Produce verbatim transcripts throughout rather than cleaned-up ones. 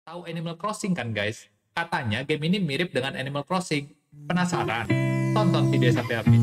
Tahu Animal Crossing kan guys? Katanya game ini mirip dengan Animal Crossing. Penasaran? Tonton video sampai habis.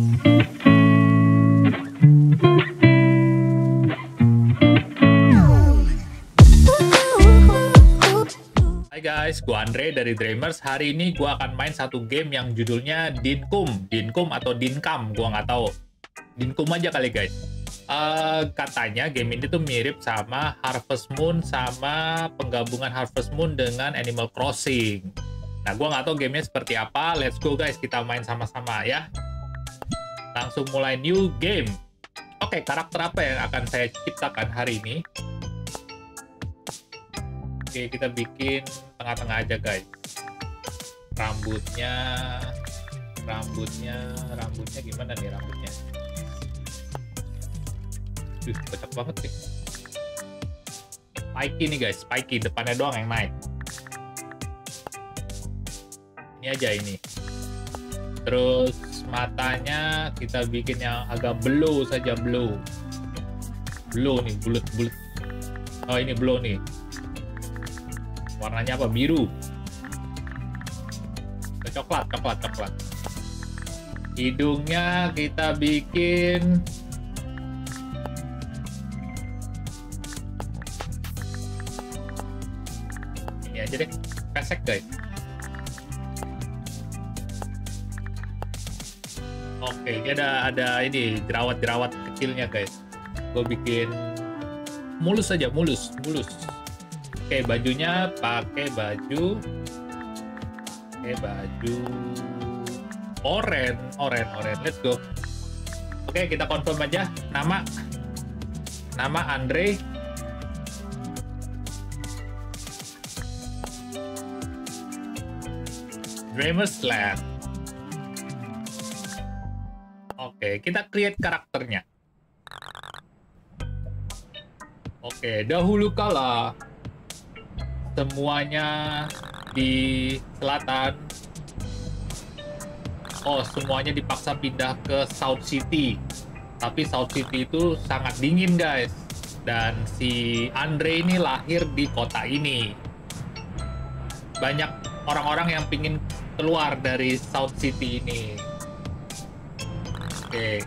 Hai guys, gua Andre dari Dreamers. Hari ini gua akan main satu game yang judulnya Dinkum, Dinkum atau Dinkam, gua nggak tahu. Dinkum aja kali guys. Uh, katanya game ini tuh mirip sama Harvest Moon, sama penggabungan Harvest Moon dengan Animal Crossing. Nah, gua nggak tahu gamenya seperti apa. Let's go guys, kita main sama-sama ya. Langsung mulai new game. Oke, karakter apa yang akan saya ciptakan hari ini? Oke, kita bikin tengah-tengah aja guys. Rambutnya, rambutnya, rambutnya gimana nih rambutnya? Duh, kocak banget nih. Spiky nih guys, spiky. Depannya doang yang naik. Ini aja ini. Terus matanya kita bikin yang agak blue saja, blue. Blue nih, bulat-bulat. Oh, ini blue nih. Warnanya apa? Biru. Coklat, coklat, coklat. Hidungnya kita bikin ini aja deh, pesek guys. Oke, ini ada ada ini jerawat-jerawat kecilnya guys. Gue bikin mulus saja, mulus, mulus. Oke, bajunya pakai baju, pakai baju oranye, oranye, oranye. Let's go. Oke, kita confirm aja. Nama, nama Andre. Dreamers Land. Oke, kita create karakternya. Oke, dahulu kala semuanya di selatan. Oh, semuanya dipaksa pindah ke South City. Tapi South City itu sangat dingin guys. Dan si Andre ini lahir di kota ini. Banyak orang-orang yang pingin keluar dari South City ini. Oke.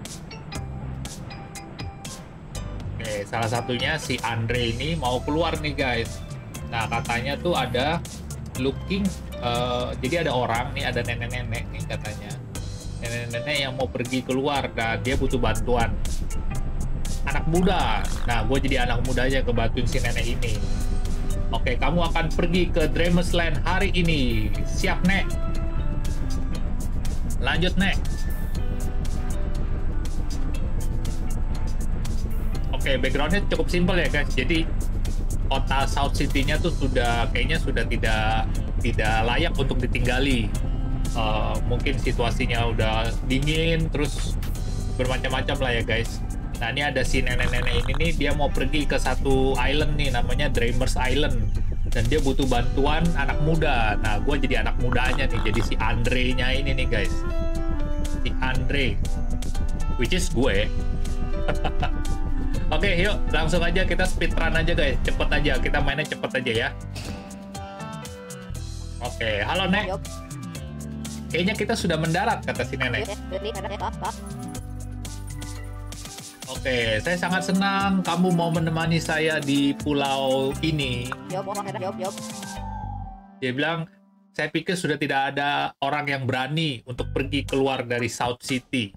Oke, salah satunya si Andre ini mau keluar nih guys. Nah, katanya tuh ada looking, uh, jadi ada orang nih, ada nenek-nenek nih katanya. Nenek-nenek yang mau pergi keluar dan dia butuh bantuan. Anak muda. Nah, gue jadi anak muda aja kebantuin si nenek ini. Oke, kamu akan pergi ke Dreamers Land hari ini. Siap, Nek? Lanjut, Nek. Oke, backgroundnya cukup simpel ya, guys. Jadi, kota South City-nya tuh sudah, kayaknya sudah tidak tidak layak untuk ditinggali. Uh, mungkin situasinya udah dingin, terus bermacam-macam lah ya, guys. Nah, ini ada si nenek-nenek ini nih, dia mau pergi ke satu island nih, namanya Dreamers Island. Dan dia butuh bantuan anak muda. Nah, gue jadi anak mudanya nih, jadi si Andre-nya ini nih guys. Si Andre. Which is gue. Oke, yuk langsung aja kita speedrun aja guys. Cepet aja, kita mainnya cepet aja ya. Oke, halo Nek. Kayaknya kita sudah mendarat, kata si nenek. Oke, saya sangat senang kamu mau menemani saya di pulau ini. Dia bilang, saya pikir sudah tidak ada orang yang berani untuk pergi keluar dari South City.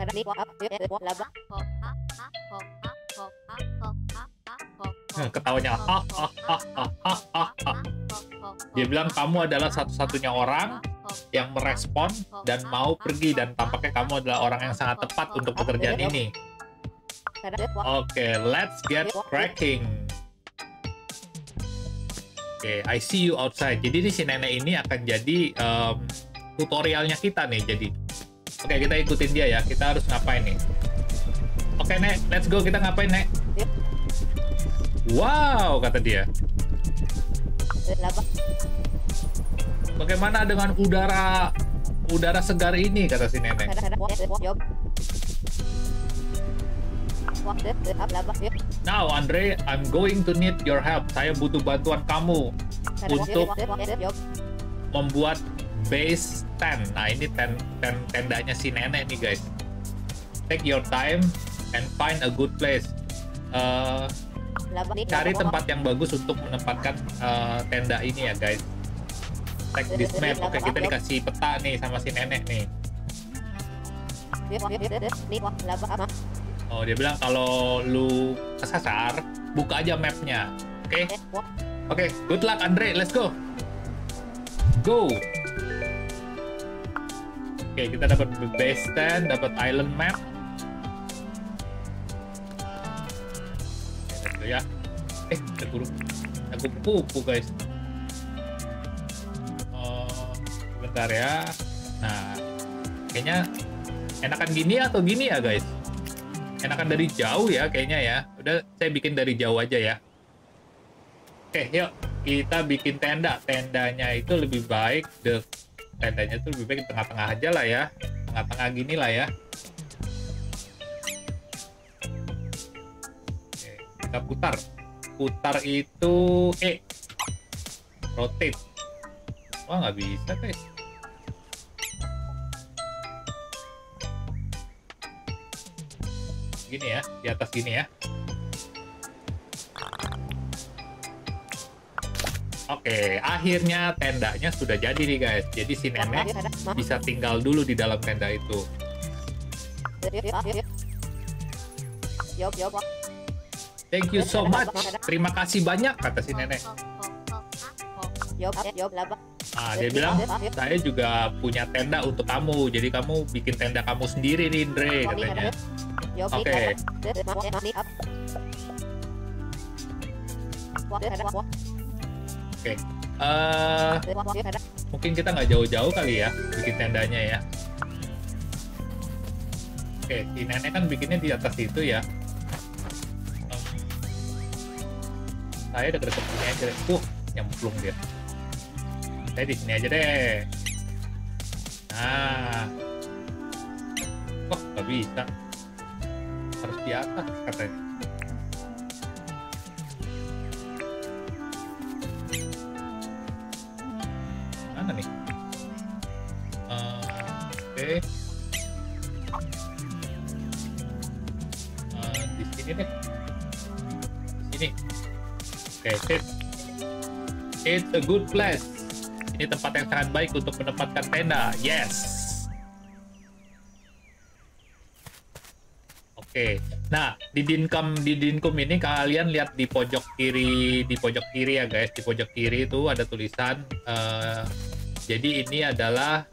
Hmm, ketawanya. Ha, ha, ha, ha, ha, ha, ha. Dia bilang, kamu adalah satu-satunya orang yang merespon dan mau pergi. Dan tampaknya kamu adalah orang yang sangat tepat untuk pekerjaan ini. Oke, okay, let's get cracking. Oke, okay, I see you outside. Jadi di si nenek ini akan jadi um, tutorialnya kita nih. Jadi, oke okay, kita ikutin dia ya. Kita harus ngapain nih? Oke okay, Nek, let's go. Kita ngapain Nek? Wow, kata dia. Bagaimana dengan udara udara segar ini? Kata si nenek. Now, Andre, I'm going to need your help. Saya butuh bantuan kamu. untuk membuat base tent. Nah, ini tent, tent tendanya si nenek nih guys. Take your time and find a good place. Uh, cari tempat yang bagus untuk menempatkan uh, tenda ini ya guys. Take this map. Oke, kita dikasih peta nih sama si nenek nih. Oh, dia bilang kalau lu kesasar, buka aja mapnya. Oke, okay? Oke, okay, good luck Andre, let's go. Go. Oke, okay, kita dapat base stand, dapat island map. Oke, ya. Eh, terburu. Aku pupu guys. Oh, bentar ya. Nah, kayaknya enakan gini atau gini ya guys? Enakan dari jauh ya kayaknya ya. Udah, saya bikin dari jauh aja ya. Oke, yuk kita bikin tenda. Tendanya itu lebih baik the tendanya itu lebih baik di tengah-tengah aja lah ya. Tengah-tengah gini lah ya. Oke, kita putar. Putar itu E. Rotate. Wah, nggak bisa guys. Gini ya, di atas gini ya. Oke, akhirnya tendanya sudah jadi nih guys. Jadi si nenek bisa tinggal dulu di dalam tenda itu. Thank you so much. Terima kasih banyak, kata si nenek. Ah, dia bilang, saya juga punya tenda untuk kamu. Jadi kamu bikin tenda kamu sendiri nih, Andre, katanya. Oke. Okay. Oke. Okay. Uh, mungkin kita nggak jauh-jauh kali ya bikin tendanya ya. Oke, okay, si nenek kan bikinnya di atas itu ya. Um, saya deket-deket sini aja deh. Uh, nyemplung dia. Saya di sini aja deh. Nah. Oh, nggak bisa. Harus di atas katanya. Mana nih? Uh, Oke. Okay. Uh, di sini deh. Di sini. Oke, okay, sit. It's a good place. Ini tempat yang sangat baik untuk menempatkan tenda. Yes. Oke, nah di Dinkum di Dinkum ini kalian lihat di pojok kiri di pojok kiri ya guys, di pojok kiri itu ada tulisan. Uh, jadi ini adalah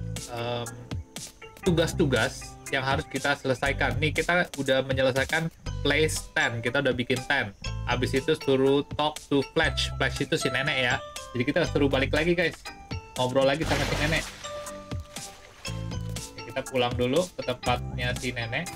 tugas-tugas um, yang harus kita selesaikan. Nih kita udah menyelesaikan place tent, kita udah bikin tent. Abis itu suruh talk to Flash. Flash itu si nenek ya. Jadi kita suruh balik lagi guys, ngobrol lagi sama si nenek. Kita pulang dulu ke tempatnya si nenek.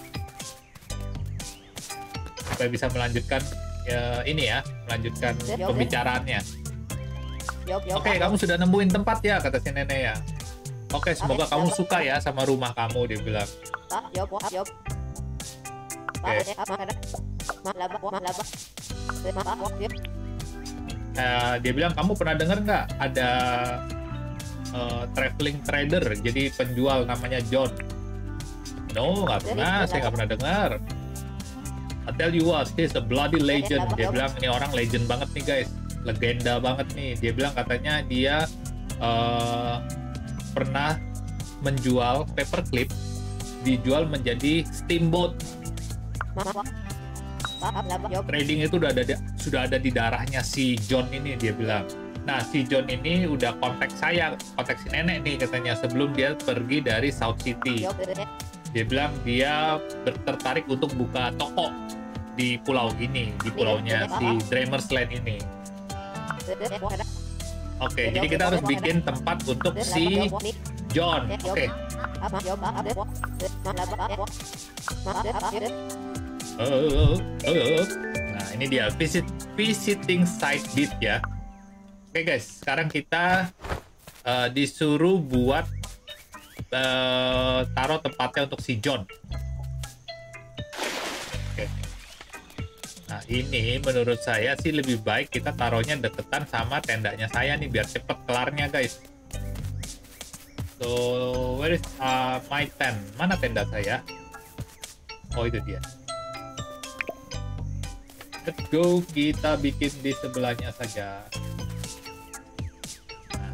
Supaya bisa melanjutkan ya, ini ya, melanjutkan pembicaraannya. Oke, okay, kamu sudah nemuin tempat ya, kata si nenek ya. Oke, okay, semoga kamu suka ya sama rumah kamu, dia bilang. Oke. Okay. Uh, dia bilang, kamu pernah dengar nggak ada uh, traveling trader, jadi penjual namanya John? No, nggak pernah, saya nggak pernah dengar. I tell you what, he's a bloody legend. Dia bilang ini orang legend banget nih guys, legenda banget nih. Dia bilang katanya dia uh, pernah menjual paperclip, dijual menjadi steamboat. Trading itu udah ada sudah ada di darahnya si John ini, dia bilang. Nah, si John ini udah kontak saya, kontak si nenek nih katanya sebelum dia pergi dari South City. Dia bilang dia tertarik untuk buka toko di pulau ini, di pulaunya si Dreamer's Land ini. Oke, jadi kita harus bikin tempat untuk si John. Oke. Oh, oh, oh. Nah, ini dia visit visiting site bit ya. Oke guys, sekarang kita uh, disuruh buat Uh, taruh tempatnya untuk si John. Oke. Okay. Nah, ini menurut saya sih lebih baik kita taruhnya deketan sama tendanya saya nih, biar cepet kelarnya, guys. So, where is uh, my tent? Mana tenda saya? Oh, itu dia. Let's go, kita bikin di sebelahnya saja. Nah.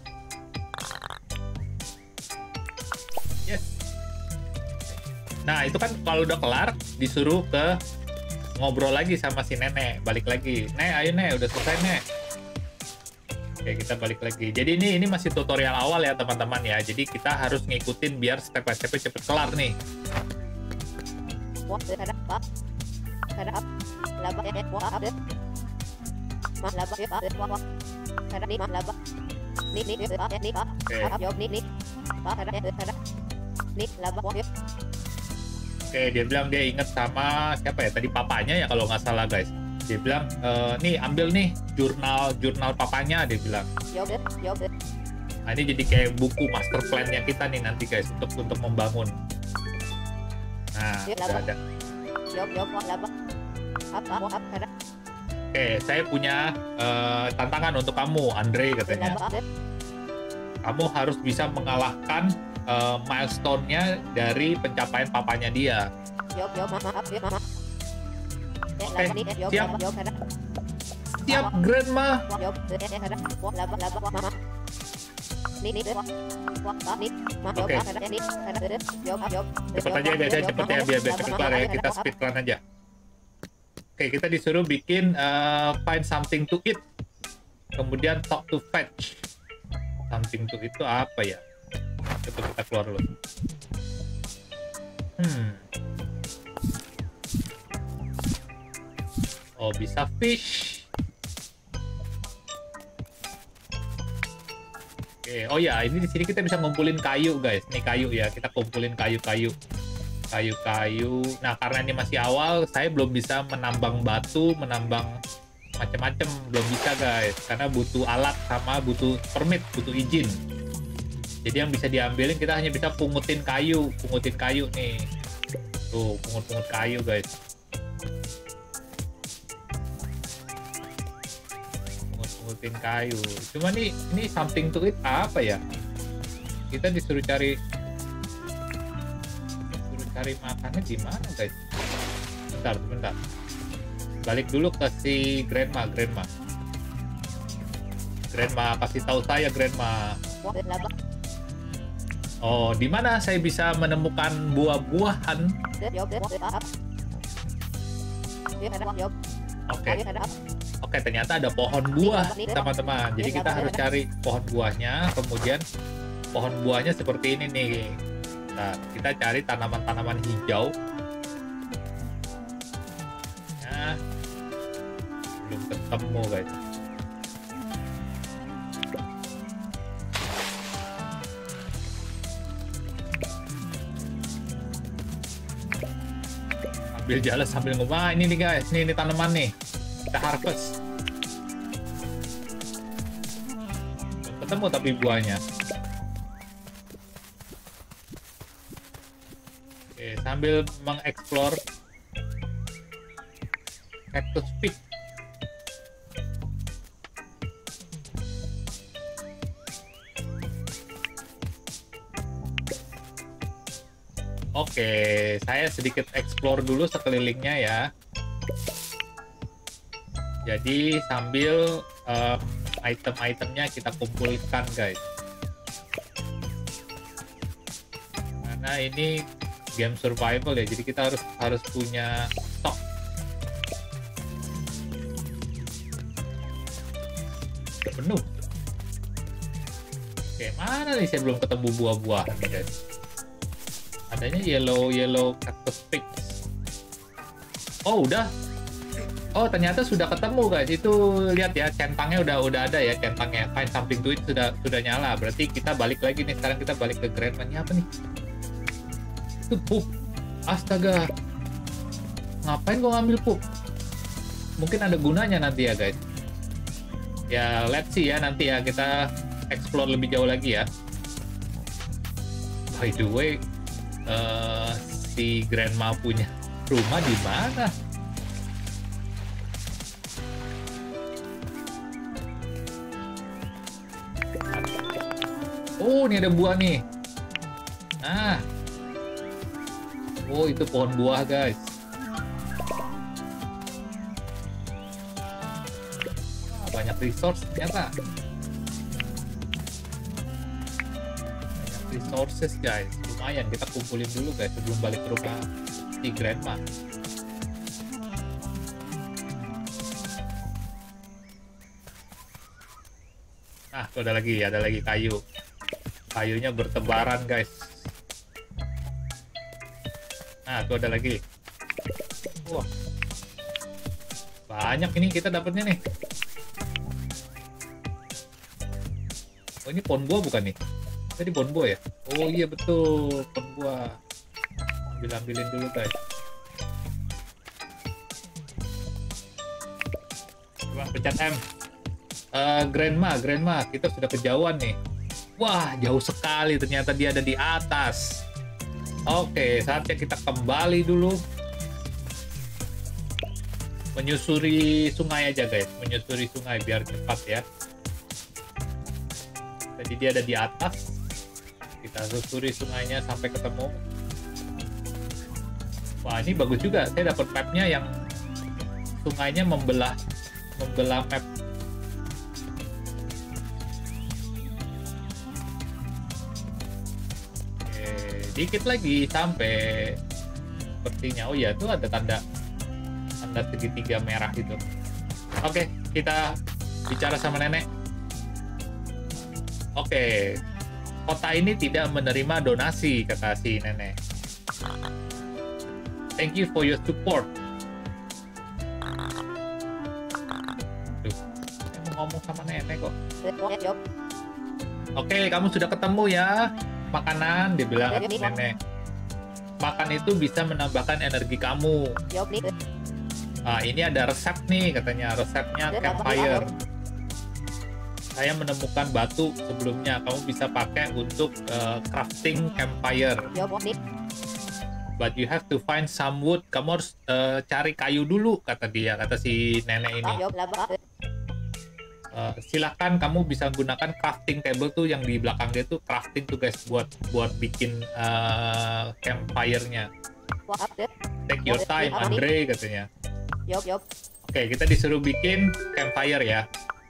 Yes. Nah, itu kan kalau udah kelar, disuruh ke ngobrol lagi sama si nenek, balik lagi. Nek, ayo nek, udah selesai nek. Oke, kita balik lagi. Jadi ini ini masih tutorial awal ya teman-teman ya. Jadi kita harus ngikutin biar step by step cepet kelar nih. Oke. Oke, dia bilang dia inget sama siapa ya tadi, papanya ya kalau nggak salah, guys. Dia bilang e, nih ambil nih jurnal jurnal papanya, dia bilang. Nah, ini jadi kayak buku master plan-nya kita nih nanti, guys, untuk untuk membangun. Nah, udah ada. Oke, saya punya uh, tantangan untuk kamu, Andre, katanya. Kamu harus bisa mengalahkan Uh, milestone-nya dari pencapaian papanya dia. Eh, siap. Siap, Grandma. Oke. Cepet aja guys ya, cepet ya, biar cepet kelar ya. Kita speedrun aja. Oke, kita disuruh bikin uh, find something to eat. Kemudian talk to fetch. Something to eat itu apa ya? Coba kita keluar dulu. Hmm. Oh, bisa fish. Oke, oh ya, ini di sini kita bisa ngumpulin kayu, guys. Nih kayu ya, kita kumpulin kayu-kayu. Kayu-kayu. Nah, karena ini masih awal, saya belum bisa menambang batu, menambang macam-macam, belum bisa, guys. Karena butuh alat sama butuh permit, butuh izin. Jadi yang bisa diambilin kita hanya bisa pungutin kayu, pungutin kayu nih. Tuh, pungut-pungut kayu, guys. Pungut-pungutin kayu. Cuma nih, ini something to eat apa ya? Kita disuruh cari disuruh cari makannya di mana, guys? Bentar, bentar. Balik dulu ke si Grandma, Grandma. Grandma, kasih tahu saya, Grandma. Oh, di mana saya bisa menemukan buah-buahan? Oke. Oke, ternyata ada pohon buah, teman-teman. Jadi kita harus cari pohon buahnya, kemudian pohon buahnya seperti ini nih. Nah, kita cari tanaman-tanaman hijau. Nah, belum ketemu, guys. Sambil jalan sambil ngomong, ah, ini nih guys, ini, ini tanaman nih, kita harvest. Belum ketemu tapi buahnya. Oke, sambil mengeksplor Cactus Peak. Oke, saya sedikit explore dulu sekelilingnya ya. Jadi sambil uh, item-itemnya kita kumpulkan, guys. Karena ini game survival ya, jadi kita harus harus punya stok. Penuh. Oke, mana nih saya belum ketemu buah-buahan nih, guys. Adanya yellow yellow cactus peak. Oh, udah. Oh, ternyata sudah ketemu, guys. Itu lihat ya, centangnya udah udah ada ya, centangnya. Find something to it sudah sudah nyala. Berarti kita balik lagi nih. Sekarang kita balik ke Grandma-nya apa nih? Itu pup. Astaga. Ngapain gua ngambil pup? Mungkin ada gunanya nanti ya, guys. Ya, let's see ya nanti ya, kita explore lebih jauh lagi ya. By the way, uh, si Grandma punya rumah di mana? Oh, ini ada buah nih. Nah. Oh, itu pohon buah, guys. Wah, banyak resource ternyata. Banyak resources, guys. Lumayan, kita kumpulin dulu, guys, sebelum balik ke rumah si Grandma. Nah, tuh ada lagi, ada lagi kayu. Kayunya bertebaran, guys. Nah, tuh ada lagi. Wah. Banyak ini kita dapatnya nih. Oh, ini pohon buah bukan nih? Tadi pohon buah ya? Oh iya betul, pohon buah. Ambil-ambilin dulu, guys. Coba pencet M. Uh, Grandma, Grandma, kita sudah kejauhan nih. Wah, jauh sekali, ternyata dia ada di atas. Oke, saatnya kita kembali dulu. Menyusuri sungai aja, guys. Menyusuri sungai biar cepat ya. Jadi dia ada di atas. Kita susuri sungainya sampai ketemu. Wah, ini bagus juga. Saya dapat mapnya yang sungainya membelah membelah map. Dikit lagi sampai sepertinya. Oh ya, tuh ada tanda tanda segitiga merah itu. Oke, kita bicara sama nenek. Oke, kota ini tidak menerima donasi, kata si nenek. Thank you for your support. Duh, saya mau ngomong sama nenek kok. Oke, kamu sudah ketemu ya. Makanan, dia bilang nenek. Makan itu bisa menambahkan energi kamu. Nah, ini ada resep nih, katanya resepnya campfire. Saya menemukan batu sebelumnya, kamu bisa pakai untuk uh, crafting campfire. But you have to find some wood. Kamu harus uh, cari kayu dulu, kata dia, kata si nenek ini. Uh, silakan kamu bisa gunakan crafting table tuh yang di belakang dia tuh crafting tuh guys buat buat bikin uh, campfire-nya. Take your time, Andre, katanya. Oke, okay, kita disuruh bikin campfire ya.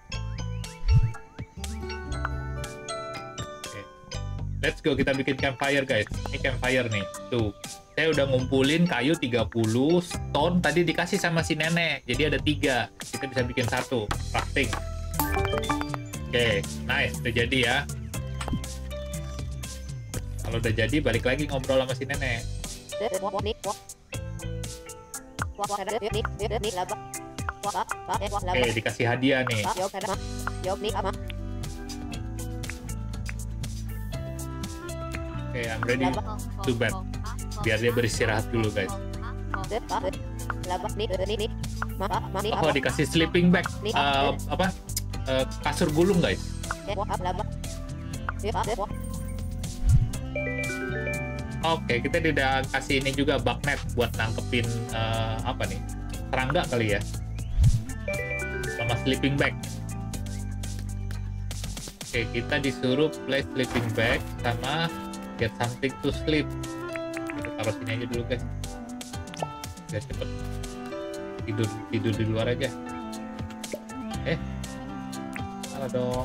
Okay. Let's go, kita bikin campfire guys. Ini campfire nih. Tuh, saya udah ngumpulin kayu tiga puluh, stone tadi dikasih sama si nenek. Jadi ada tiga. Kita bisa bikin satu crafting. Oke, okay, nice, udah jadi ya. Kalau udah jadi, balik lagi ngobrol sama si nenek. Oke, okay, dikasih hadiah nih. Oke, okay, I'm ready to bed. Biar dia beristirahat dulu, guys. Oh, dikasih sleeping bag. Uh, apa? Uh, kasur gulung, guys. Oke, okay, kita tidak kasih ini juga bagnet buat nangkepin uh, apa nih? Serangga kali ya. Sama sleeping bag. Oke, okay, kita disuruh play sleeping bag sama get something to sleep. Kita taruh sini aja dulu, guys. Biar cepet tidur tidur di luar aja. Eh, salah dong.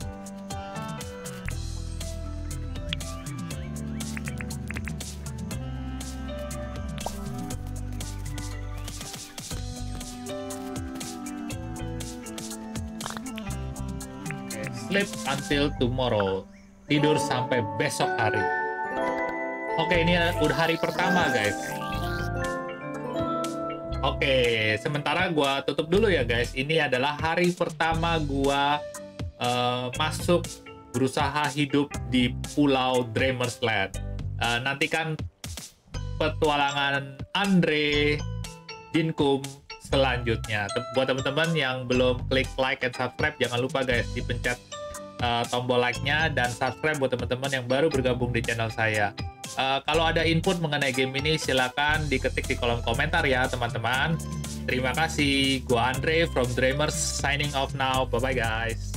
Okay, sleep until tomorrow. Tidur sampai besok hari. Oke, ini udah hari pertama, guys. Oke, sementara gua tutup dulu ya, guys. Ini adalah hari pertama gua uh, masuk berusaha hidup di Pulau Dreamers Land. Uh, nantikan petualangan Andre Dinkum selanjutnya. Buat teman-teman yang belum klik like and subscribe, jangan lupa guys dipencet uh, tombol like-nya dan subscribe buat teman-teman yang baru bergabung di channel saya. Uh, kalau ada input mengenai game ini silakan diketik di kolom komentar ya teman-teman. Terima kasih. Gua Andre from Dreamers signing off now. Bye bye guys.